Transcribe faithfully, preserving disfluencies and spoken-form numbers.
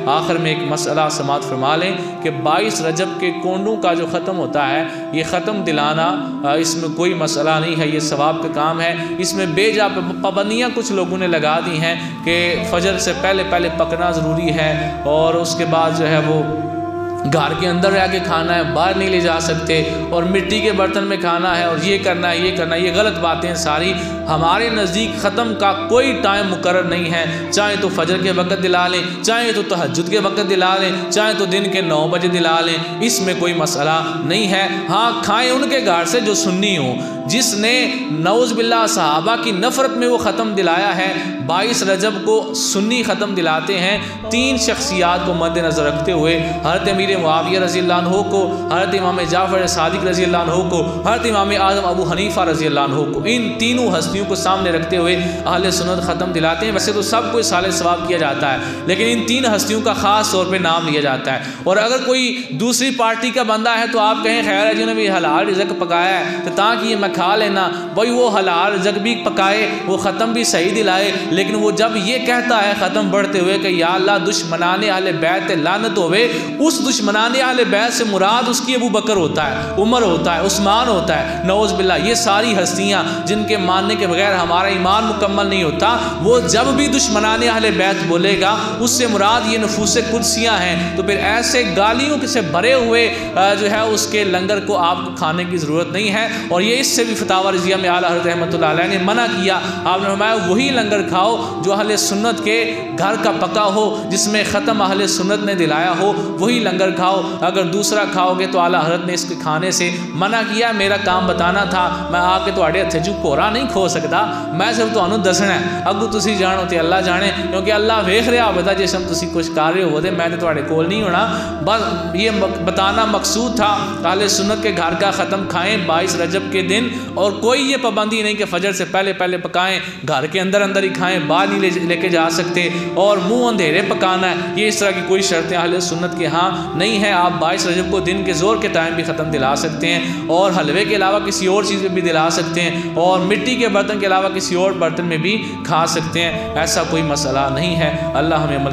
आखिर में एक मसला समात फरमा लें कि बाईस रजब के कोंडों का जो ख़त्म होता है, ये ख़त्म दिलाना, इसमें कोई मसला नहीं है, ये सवाब का काम है। इसमें बेजा पाबंदियाँ कुछ लोगों ने लगा दी हैं कि फ़जर से पहले पहले पकना ज़रूरी है और उसके बाद जो है वो घर के अंदर रह के खाना है, बाहर नहीं ले जा सकते, और मिट्टी के बर्तन में खाना है, और ये करना है, ये करना है। ये गलत बातें हैं सारी। हमारे नज़दीक ख़त्म का कोई टाइम मुकर्रर नहीं है। चाहे तो फजर के वक़्त दिला लें, चाहे तो तहज्जुद के वक़्त दिला लें, चाहे तो दिन के नौ बजे दिला लें, इसमें कोई मसला नहीं है। हाँ, खाएँ उनके घर से जो सुन्नी हो, जिसने नऊज़ बिल्लाह सहाबा की नफ़रत में वो ख़त्म दिलाया है। बाईस रजब को सुन्नी ख़त्म दिलाते हैं तीन शख्सियात को मद्देनज़र रखते हुए, हज़रत अमीर मुआविया रज़ी अल्लाह अन्हु को, हज़रत इमाम जाफ़र सादिक़ रज़ी अल्लाह अन्हु को, हज़रत इमाम आज़म अबू हनीफ़ा रज़ी अल्लाह अन्हु को। इन तीनों हस्तियों को सामने रखते हुए अहले सुन्नत ख़त्म दिलाते हैं। वैसे तो सब कोई साले सवाब किया जाता है, लेकिन इन तीन हस्तियों का ख़ास तौर पर नाम लिया जाता है। और अगर कोई दूसरी पार्टी का बंदा है तो आप कहें खैर है जिन्होंने भी हलाल रिज़्क़ पकाया है तो ताकि ये मैं खा लेना, भाई वो हलाल रिज़्क़ भी पकाए, वो ख़त्म भी सही दिलाए, लेकिन वो जब ये कहता है ख़त्म बढ़ते हुए कि या अल्लाह दुश्मनाने अहले बैत लानत होवे, उस दुश्मनाने अहले बैत से मुराद उसकी अबू बकर होता है, उमर होता है, उस्मान होता है, नऊज़ बिल्लाह। ये सारी हस्तियाँ जिनके मानने के बगैर हमारा ईमान मुकम्मल नहीं होता, वो जब भी दुश्मनाने अहले बैत बोलेगा उससे मुराद ये नफूसे कुदसियाँ हैं। तो फिर ऐसे गालियों से भरे हुए जो है उसके लंगर को आपको खाने की ज़रूरत नहीं है। और ये इससे भी फतावा रज़िया में आला हज़रत रहमतुल्लाह अलैह ने मना किया। आपने फरमाया वही लंगर खाओ जो अहले सुन्नत के घर का पका हो, जिसमें ख़त्म अहले सुन्नत ने दिलाया हो, वही लंगर खाओ। अगर दूसरा खाओगे तो आला हज़रत ने इसके खाने से मना किया। मेरा काम बताना था, मैं आके तुहाडे हत्थे चू कोरा नहीं खो सकता, मैं सिर्फ तुहानू दसना है। अगू तुसी जानो तो अल्लाह जाने, क्योंकि अल्लाह वेख रहा होता जिस टाइम तुसी कुछ कर रहे हो तो मैं तो तुहाडे कोल नहीं होना। बस ये बताना मकसूद था। अहले सुन्नत के घर का ख़त्म खाएँ बाईस रजब के दिन, और कोई ये पाबंदी नहीं कि फजर से पहले पहले पकाएं, घर के अंदर अंदर ही खाएं, बाहर नहीं ले लेके जा सकते, और मुंह अंधेरे पकाना है, ये इस तरह की कोई शर्तें अहले सुन्नत के यहाँ नहीं है। आप बाईस रजब को दिन के ज़ोर के टाइम भी ख़त्म दिला सकते हैं, और हलवे के अलावा किसी और चीज़ में भी दिला सकते हैं, और मिट्टी के बर्तन के अलावा किसी और बर्तन में भी खा सकते हैं। ऐसा कोई मसला नहीं है। अल्लाह हमें